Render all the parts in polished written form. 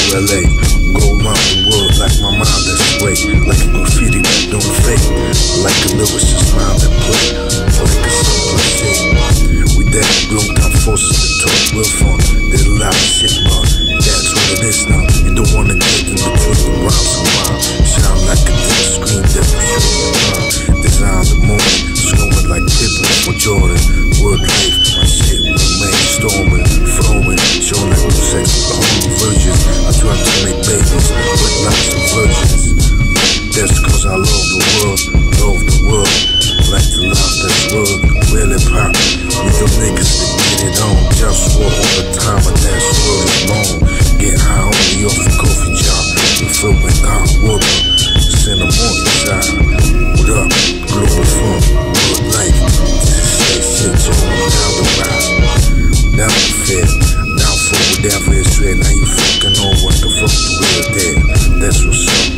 LA. Go around the world like my mind that's straight. Like a graffiti that don't fake. Like a lyricist mind that play. Like a simple shit. We that long time forces to talk real fun. Did a lot of shit, but that's what it is now. You don't wanna get in between the rhymes and rhyme. Sound like a deep scream that we feel your mind. Design the moment, snowing like Pippen for Jordan. Word life, my shit, man, storming, flowing, showing like real sex with the holy virgins. I try to make babies with lots of virgins. That's cause I love the world, love the world. Like to love this world, really pop. We the niggas that get it on. JustWar all the time, and that's word is long. Get high only off the coffee job. We fill with hot water. Send them on your side. What up? Globalfirm, good life. This is shit, down the ride. Down the fair, down for whatever is straight. Now you fucking know what the fuck the real there. That's what's up.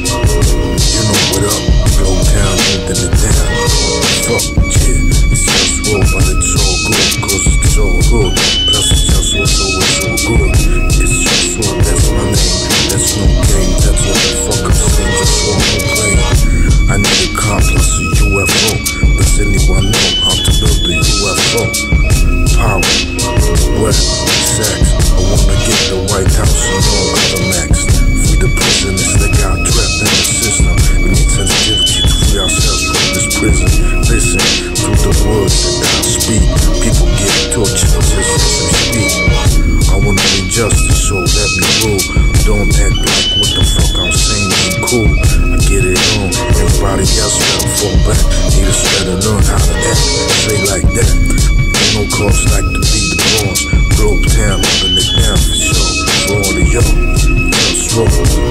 You know what up? Go down, holding it down. Fuck, yeah. It's JustWar, but it's all good. Cause it's all good. Plus it's JustWar, so it's all good. It's JustWar, that's my name. That's no game, that's what the fuck I'm saying. JustWar, no play. I need a car plus a UFO. Does anyone know how to build a UFO? Power, wealth, sex. I wanna get the White House and all other max. Free the prisoners that got trapped in the system. We need sensitivity to free ourselves from this prison. Listen to the words that I speak. People get tortured just as we speak. I wanna be justice, so let me rule. Don't act like what the fuck I'm saying ain't cool. I get it on, everybody else gotta fall back. Need us better learn how to act, say like that. Ain't no cause like to be the boss. Globe town, open it down for sure. For all of y'all, just roll.